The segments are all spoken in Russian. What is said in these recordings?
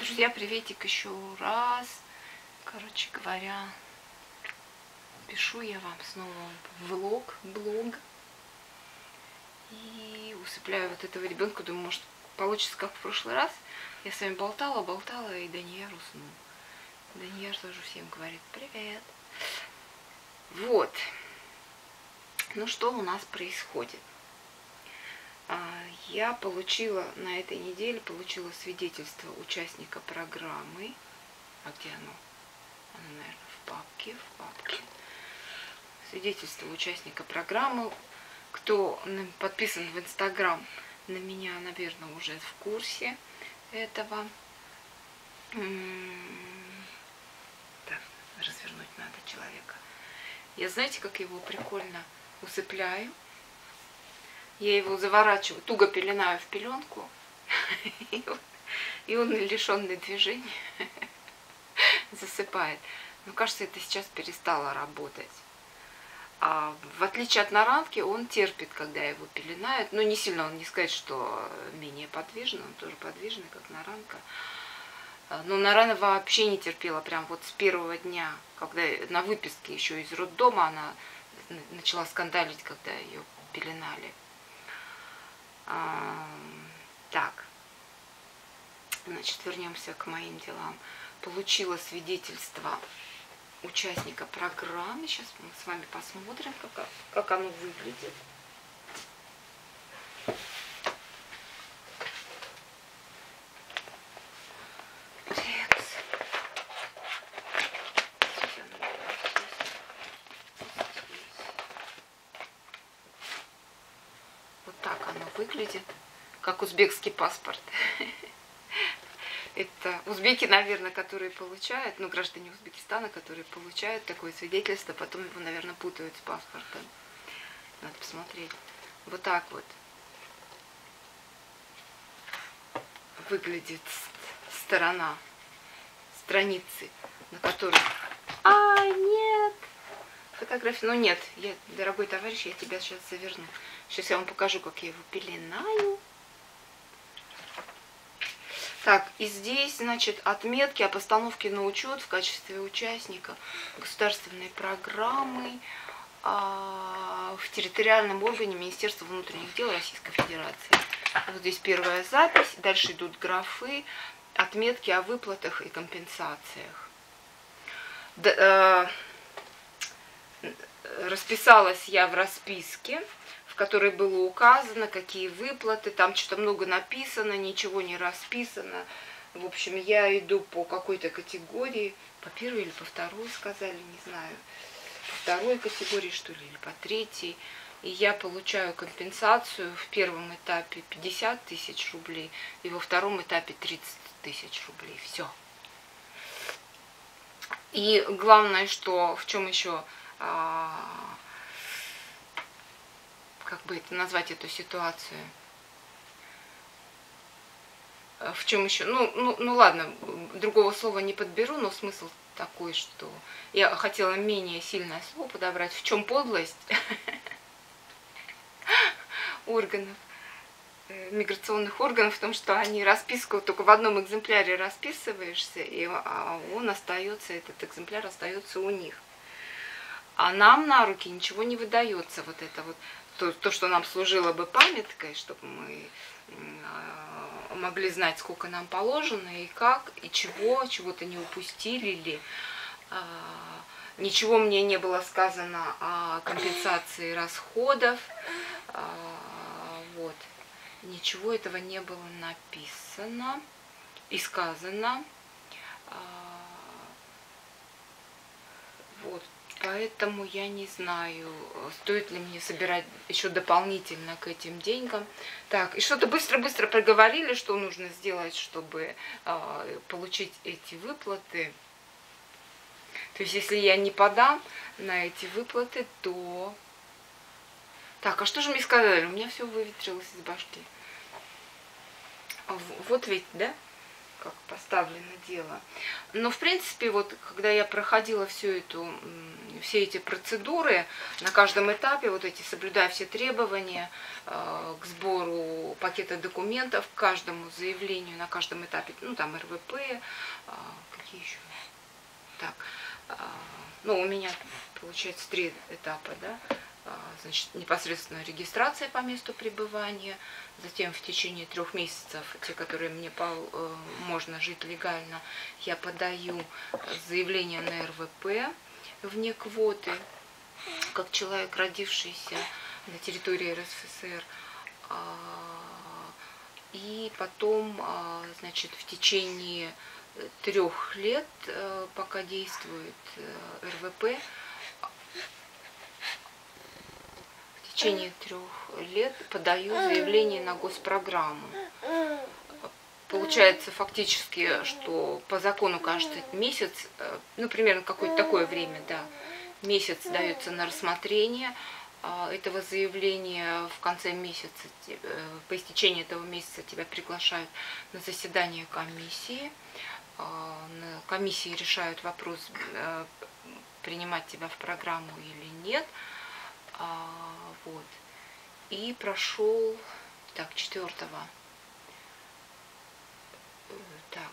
Друзья, приветик еще раз. Короче говоря, пишу я вам снова блог. И усыпляю вот этого ребенка. Думаю, может, получится как в прошлый раз. Я с вами болтала, и Данияр уснул. Данияр тоже всем говорит привет. Вот. Ну, что у нас происходит? Я получила на этой неделе свидетельство участника программы. А где оно? Оно, наверное, в папке. Свидетельство участника программы. Кто подписан в Инстаграм, на меня, наверное, уже в курсе этого. Так, развернуть надо человека. Я, знаете, как его прикольно усыпляю? Я его заворачиваю, туго пеленаю в пеленку, и он, лишенный движения, засыпает. Но кажется, это сейчас перестало работать. А в отличие от наранки, он терпит, когда его пеленают. Но не сильно, он не сказать, что менее подвижный, он тоже подвижный, как наранка. Но Нарана вообще не терпела, прям вот с первого дня, когда на выписке еще из роддома она начала скандалить, когда ее пеленали. Так, значит, вернемся к моим делам. Получила свидетельство участника программы. Сейчас мы с вами посмотрим, как оно выглядит. Вот так оно выглядит, как узбекский паспорт. Это узбеки, наверное, которые получают, ну, граждане Узбекистана, которые получают такое свидетельство, потом его, наверное, путают с паспортом. Надо посмотреть. Вот так вот выглядит сторона страницы, на которой... нет! Фотография. Ну нет, дорогой товарищ, я тебя сейчас заверну. Сейчас я вам покажу, как я его пеленаю. Так, и здесь, значит, отметки о постановке на учет в качестве участника государственной программы в территориальном органе Министерства внутренних дел Российской Федерации. Вот здесь первая запись, дальше идут графы, отметки о выплатах и компенсациях. Расписалась я в расписке, в которой было указано, какие выплаты, там что-то много написано, ничего не расписано. В общем, я иду по какой-то категории, по первой или по второй, сказали, не знаю, по второй категории, что ли, или по третьей. И я получаю компенсацию в первом этапе 50 тысяч рублей, и во втором этапе 30 тысяч рублей. Все. И главное, что, в чем еще... как бы это назвать, эту ситуацию? В чем еще? Ну ладно, другого слова не подберу, но смысл такой, что я хотела менее сильное слово подобрать. В чем подлость органов, миграционных органов, в том, что они расписку только в одном экземпляре расписываешься, и он остается, этот экземпляр остается у них. А нам на руки ничего не выдается. Вот это вот то, что нам служило бы памяткой, чтобы мы могли знать, сколько нам положено, и как, и чего-то не упустили ли. Ничего мне не было сказано о компенсации расходов. Вот. Ничего этого не было написано и сказано. Вот. Поэтому я не знаю, стоит ли мне собирать еще дополнительно к этим деньгам. Так, и что-то быстро-быстро проговорили, что нужно сделать, чтобы получить эти выплаты. То есть, если я не подам на эти выплаты, то... Так, а что же мне сказали? У меня все выветрилось из башки. Вот ведь, да? как поставлено дело. Но, в принципе, вот, когда я проходила все эти процедуры, на каждом этапе, вот эти, соблюдая все требования к сбору пакета документов, к каждому заявлению, на каждом этапе, ну, там, РВП, какие еще? Так, ну, у меня, получается, 3 этапа, да. Значит, непосредственно регистрация по месту пребывания, затем в течение 3 месяцев, те, которые мне можно жить легально, я подаю заявление на РВП вне квоты, как человек, родившийся на территории РСФСР. И потом, значит, в течение 3 лет, пока действует РВП, в течение 3 лет подаю заявление на госпрограмму. Получается фактически, что по закону каждый месяц, ну, примерно какое-то такое время, да, месяц дается на рассмотрение этого заявления. В конце месяца, по истечении этого месяца тебя приглашают на заседание комиссии. На комиссии решают вопрос, принимать тебя в программу или нет. Вот. И прошел, так, 4-го. Так,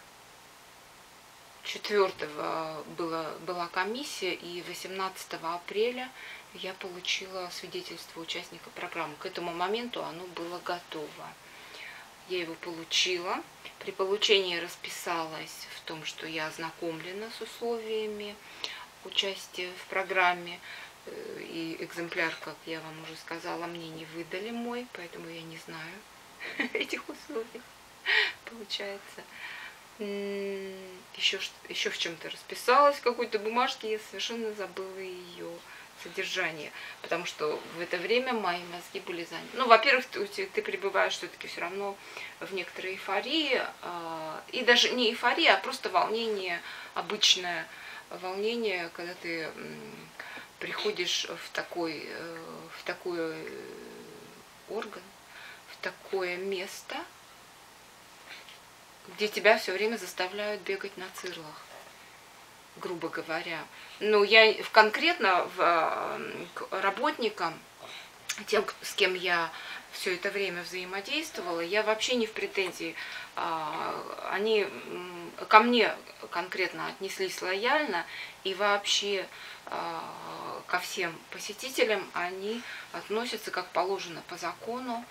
4-го была комиссия, и 18 апреля я получила свидетельство участника программы. К этому моменту оно было готово. Я его получила. При получении расписалась в том, что я ознакомлена с условиями участия в программе. И экземпляр, как я вам уже сказала, мне не выдали мой, поэтому я не знаю этих условий, получается. Еще в чем-то расписалась, в какой-то бумажке, я совершенно забыла ее содержание, потому что в это время мои мозги были заняты. Ну, во-первых, ты пребываешь все-таки все равно в некоторой эйфории, и даже не эйфория, а просто волнение, обычное волнение, когда ты приходишь в такой орган, в такое место, где тебя все время заставляют бегать на цирлах, грубо говоря. Ну, я конкретно к работникам, тем, с кем я все это время взаимодействовала, я вообще не в претензии. Они ко мне конкретно отнеслись лояльно, и вообще ко всем посетителям они относятся как положено по закону,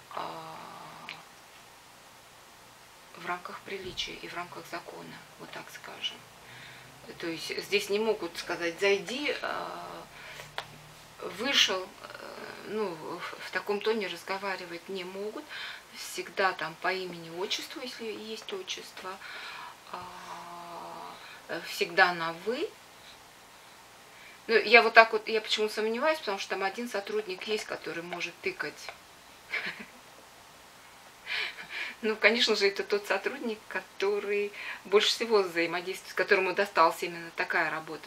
в рамках приличия и в рамках закона, вот так скажем. То есть здесь не могут сказать: зайди, вышел, ну, в таком тоне разговаривать не могут. Всегда там по имени, отчеству, если есть отчество, всегда на «вы». Ну, я вот так вот, я почему сомневаюсь, потому что там один сотрудник есть, который может тыкать. Ну, конечно же, это тот сотрудник, который больше всего взаимодействует, которому досталась именно такая работа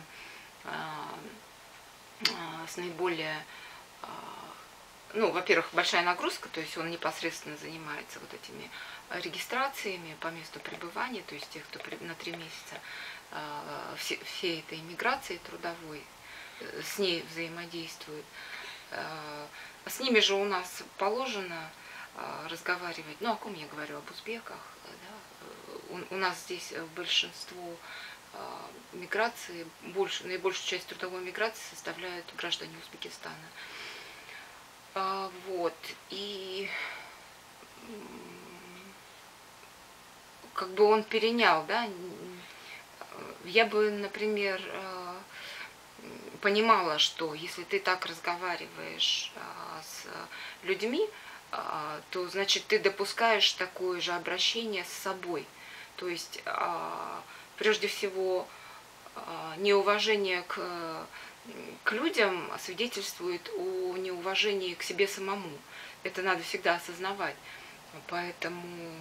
с наиболее, ну, во-первых, большая нагрузка, то есть он непосредственно занимается вот этими регистрациями по месту пребывания, то есть тех, кто на 3 месяца, всей этой иммиграции трудовой, с ней взаимодействует. С ними же у нас положено разговаривать, ну, о ком я говорю, об узбеках, да? У нас здесь большинство миграции, наибольшую часть трудовой миграции составляют граждане Узбекистана. Вот, и как бы он перенял, да, я бы, например, понимала, что если ты так разговариваешь с людьми, то, значит, ты допускаешь такое же обращение с собой. То есть, прежде всего, неуважение к людям свидетельствует о неуважении к себе самому. Это надо всегда осознавать. Поэтому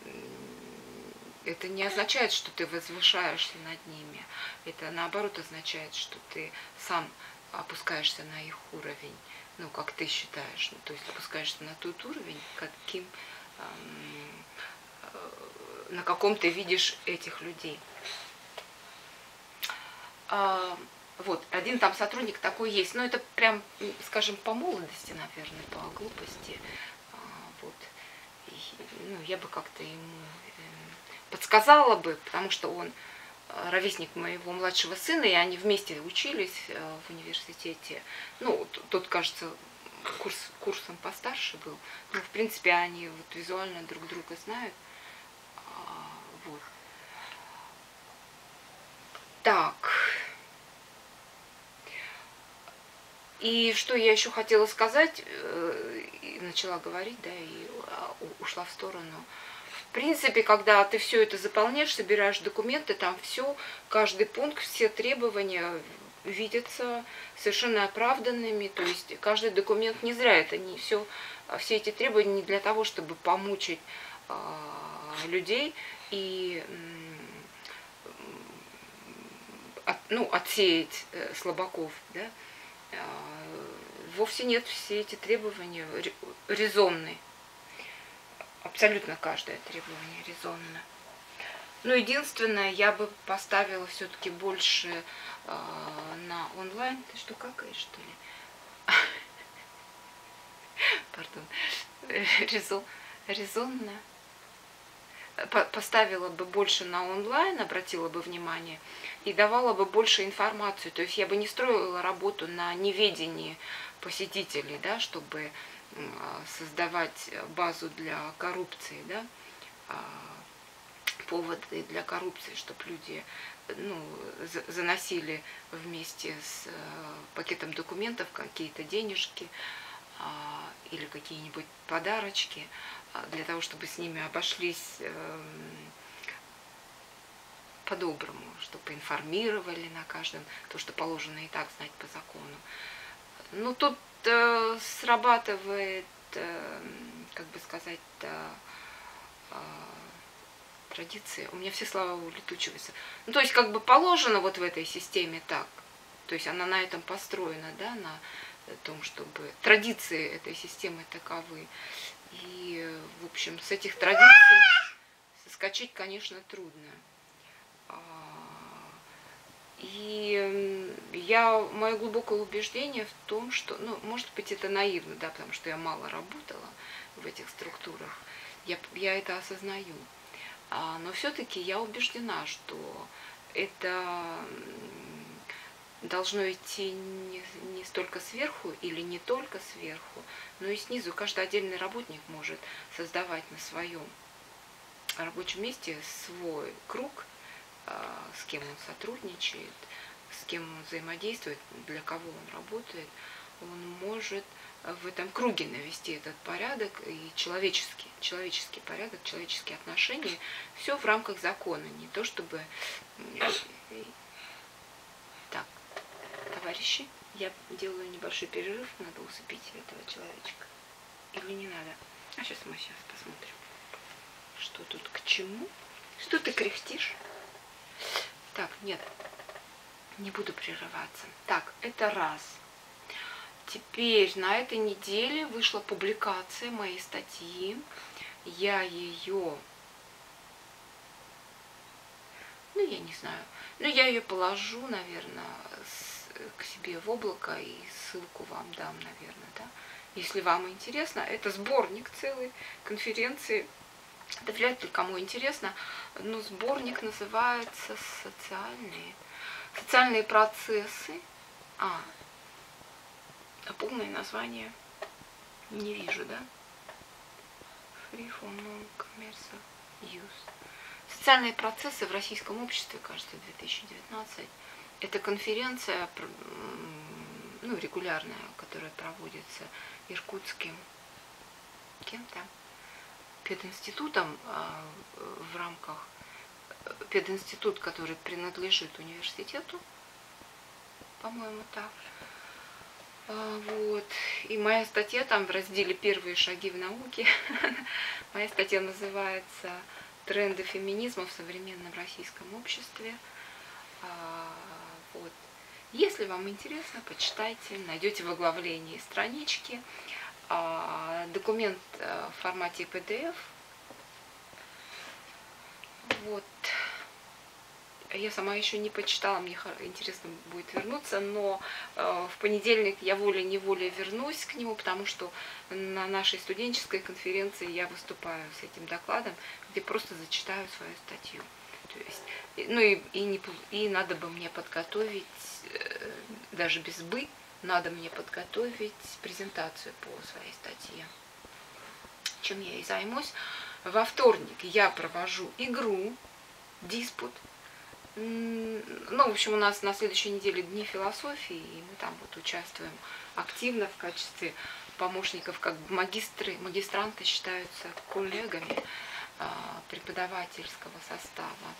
это не означает, что ты возвышаешься над ними. Это, наоборот, означает, что ты сам опускаешься на их уровень. Ну, как ты считаешь, ну, то есть опускаешься на тот уровень, каким на каком ты видишь этих людей. Вот, один там сотрудник такой есть, но это прям, скажем, по молодости, наверное, по глупости. Вот. И, ну, я бы как-то ему подсказала бы, потому что он ровесник моего младшего сына, и они вместе учились в университете. Ну, тот, кажется, курсом постарше был. Но, в принципе, они вот визуально друг друга знают. Вот. Так. И что я еще хотела сказать, начала говорить, да, и ушла в сторону. В принципе, когда ты все это заполняешь, собираешь документы, там все, каждый пункт, все требования видятся совершенно оправданными. То есть каждый документ не зря, это не все эти требования не для того, чтобы помучить людей и отсеять слабаков, да. Вовсе нет, все эти требования резонны. Абсолютно каждое требование резонно. Но единственное, я бы поставила все-таки больше на онлайн. Ты что, какаешь, что ли? Пардон. Резонно. Поставила бы больше на онлайн, обратила бы внимание и давала бы больше информацию. То есть я бы не строила работу на неведении посетителей, да, чтобы создавать базу для коррупции, да, поводы для коррупции, чтобы люди заносили вместе с пакетом документов какие-то денежки или какие-нибудь подарочки, для того, чтобы с ними обошлись по-доброму, чтобы информировали на каждом, то, что положено и так знать по закону. Ну, тут срабатывает, как бы сказать, традиция. У меня все слова улетучиваются. Ну, то есть, как бы положено вот в этой системе так. То есть, она на этом построена, да, на том, чтобы традиции этой системы таковы. И, в общем, с этих традиций соскочить, конечно, трудно. И мое глубокое убеждение в том, что, ну, может быть, это наивно, да, потому что я мало работала в этих структурах, я это осознаю. Но все-таки я убеждена, что это должно идти не столько сверху или не только сверху, но и снизу. Каждый отдельный работник может создавать на своем рабочем месте свой круг, с кем он сотрудничает, с кем он взаимодействует, для кого он работает. Он может в этом круге навести этот порядок и человеческий порядок, человеческие отношения, все в рамках закона, не то чтобы... Так, товарищи, я делаю небольшой перерыв, надо усыпить этого человечка. Или не надо? Сейчас мы посмотрим, что тут к чему. Что ты кряхтишь? Так, нет, не буду прерываться. Так, это раз. Теперь на этой неделе вышла публикация моей статьи. Я ее, я не знаю, я ее положу, наверное, к себе в облако и ссылку вам дам, наверное, да. Если вам интересно, это сборник целой конференции. Это вряд ли кому интересно, но сборник называется «Социальные процессы». А полное название не вижу, да? Free for non-commercial use. Социальные процессы в российском обществе, кажется, 2019. Это конференция, регулярная, которая проводится иркутским кем-то пединститутом в рамках пединститут, который принадлежит университету, по-моему, так. Вот. И моя статья там в разделе «Первые шаги в науке». Моя статья называется «Тренды феминизма в современном российском обществе». Вот. Если вам интересно, почитайте, найдете в оглавлении странички. Документ в формате PDF. Вот. Я сама еще не почитала, мне интересно будет вернуться, но в понедельник я волей-неволей вернусь к нему, потому что на нашей студенческой конференции я выступаю с этим докладом, где просто зачитаю свою статью. То есть, ну и надо бы мне подготовить, даже без «бы», надо мне подготовить презентацию по своей статье, чем я и займусь. Во вторник я провожу игру, диспут. Ну, в общем, у нас на следующей неделе дни философии, и мы там вот участвуем активно в качестве помощников, как магистранты считаются коллегами преподавательского состава.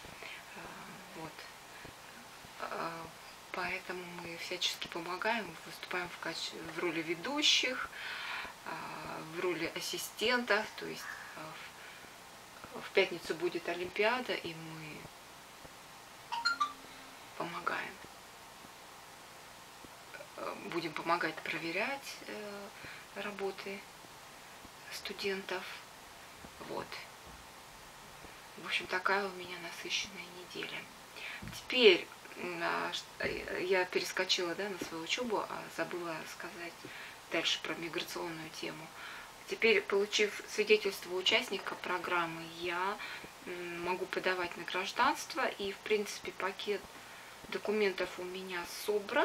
Вот. Поэтому мы всячески помогаем, выступаем в роли ведущих, в роли ассистентов, то есть в пятницу будет Олимпиада, и мы помогаем. Будем помогать проверять работы студентов. Вот. В общем, такая у меня насыщенная неделя. Теперь я перескочила, да, на свою учебу, а забыла сказать дальше про миграционную тему. Теперь, получив свидетельство участника программы, я могу подавать на гражданство, и, в принципе, пакет документов у меня собран.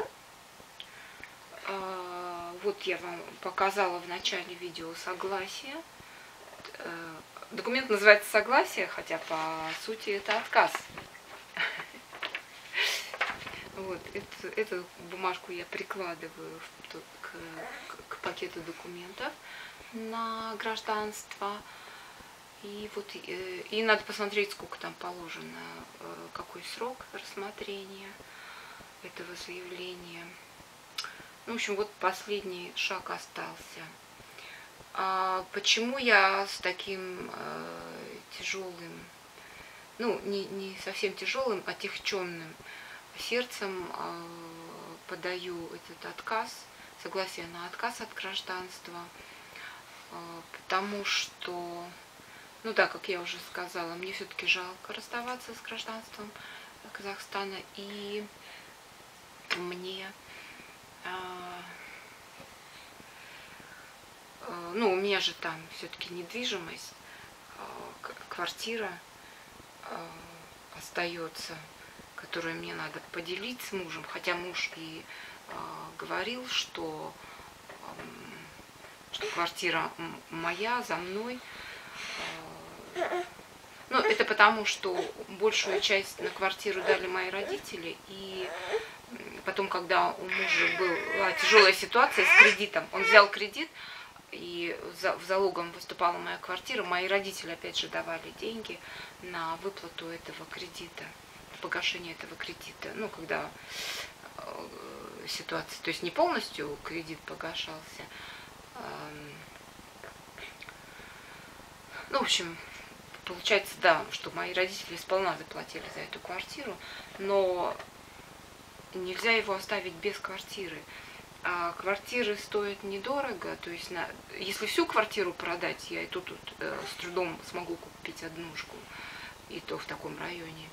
Вот я вам показала в начале видео согласие. Документ называется согласие, хотя по сути это отказ. Вот, эту бумажку я прикладываю к пакету документов на гражданство. И вот и надо посмотреть, сколько там положено, какой срок рассмотрения этого заявления. Ну, в общем, вот последний шаг остался. Почему я с таким тяжелым, ну, не совсем тяжелым, а отягченным сердцем подаю этот отказ, согласие на отказ от гражданства, потому что, ну да, как я уже сказала, мне все-таки жалко расставаться с гражданством Казахстана, и мне, ну, у меня же там все-таки недвижимость, квартира остается, которую мне надо поделить с мужем, хотя муж и говорил, что квартира моя, за мной. Ну, это потому, что большую часть на квартиру дали мои родители, и потом, когда у мужа была тяжелая ситуация с кредитом, он взял кредит, и в залогом выступала моя квартира, мои родители, опять же, давали деньги на выплату этого кредита, погашение этого кредита, ну, когда ситуация, то есть не полностью кредит погашался, ну, в общем, получается, да, что мои родители сполна заплатили за эту квартиру, но нельзя его оставить без квартиры. А квартиры стоят недорого, то есть если всю квартиру продать, я и тут с трудом смогу купить однушку, и то в таком районе,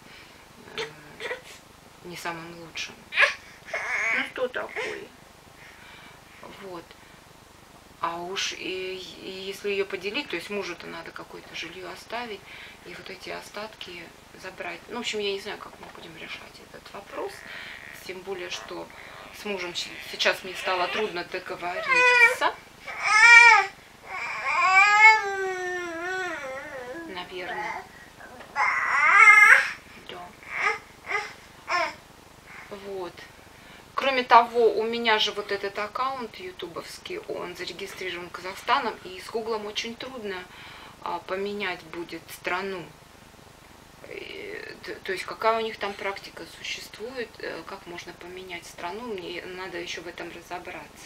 не самым лучшим. Ну что такое? Вот. А уж и если ее поделить, то есть мужу-то надо какое-то жилье оставить, и вот эти остатки забрать. Ну, в общем, я не знаю, как мы будем решать этот вопрос, тем более, что с мужем сейчас мне стало трудно договориться. Наверное. Да. Вот. Кроме того, у меня же вот этот аккаунт ютубовский, он зарегистрирован Казахстаном, и с Гуглом очень трудно поменять будет страну. То есть какая у них там практика существует, как можно поменять страну, мне надо еще в этом разобраться.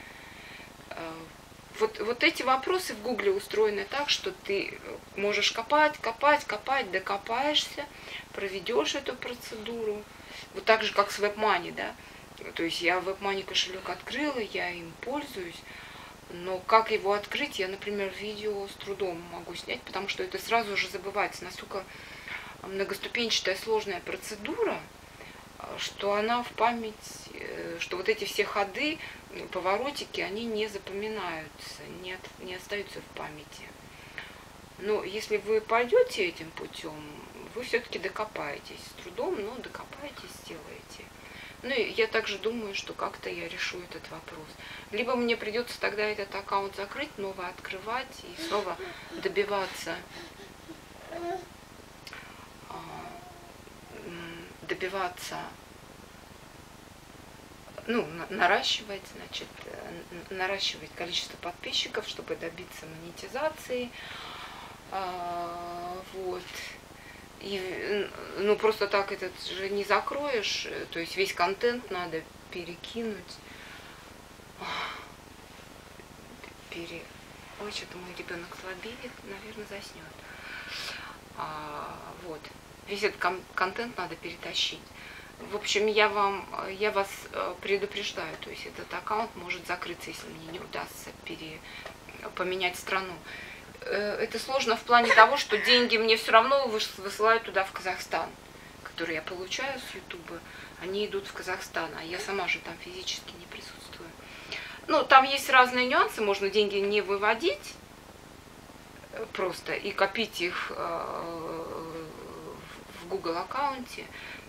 Вот эти вопросы в Гугле устроены так, что ты можешь копать, докопаешься, проведешь эту процедуру. Вот так же, как с WebMoney, да. То есть я WebMoney кошелек открыла, я им пользуюсь, но как его открыть, я, например, видео с трудом могу снять, потому что это сразу же забывается. Настолько многоступенчатая сложная процедура, что она в память, что вот эти все ходы, поворотики, они не запоминаются, не остаются в памяти. Но если вы пойдете этим путем, вы все-таки докопаетесь с трудом, но докопаетесь, сделаете. Ну и я также думаю, что как-то я решу этот вопрос. Либо мне придется тогда этот аккаунт закрыть, новый открывать и снова добиваться ну, наращивать, значит, наращивать количество подписчиков, чтобы добиться монетизации. Вот. И, ну, просто так этот же не закроешь, то есть весь контент надо перекинуть. Ой, что-то мой ребенок слабеет, наверное, заснет. Вот. Весь этот контент надо перетащить. В общем, я вас предупреждаю, то есть этот аккаунт может закрыться, если мне не удастся поменять страну. Это сложно в плане того, что деньги мне все равно высылают туда, в Казахстан, которые я получаю с Ютуба, они идут в Казахстан, а я сама же там физически не присутствую. Ну, там есть разные нюансы, можно деньги не выводить просто и копить их в Google аккаунте,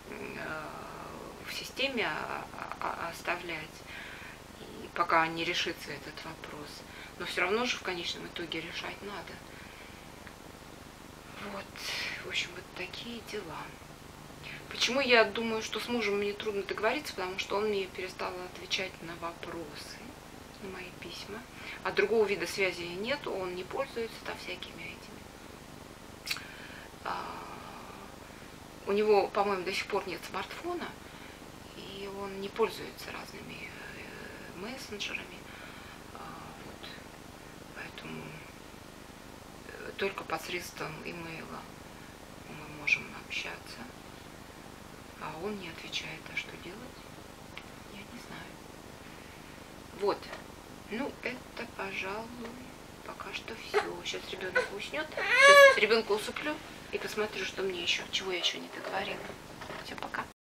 в системе оставлять, и пока не решится этот вопрос. Но все равно же в конечном итоге решать надо. Вот, в общем, вот такие дела. Почему я думаю, что с мужем мне трудно договориться, потому что он мне перестал отвечать на вопросы, на мои письма. А другого вида связи нет, он не пользуется там всякими этими. У него, по-моему, до сих пор нет смартфона, и он не пользуется разными мессенджерами. Только посредством имейла мы можем общаться, а он не отвечает, а что делать, я не знаю. Вот, ну это, пожалуй, пока что все. Сейчас ребенок уснет, сейчас ребенка усыплю и посмотрю, что мне еще, чего я еще не договорила. Все, пока.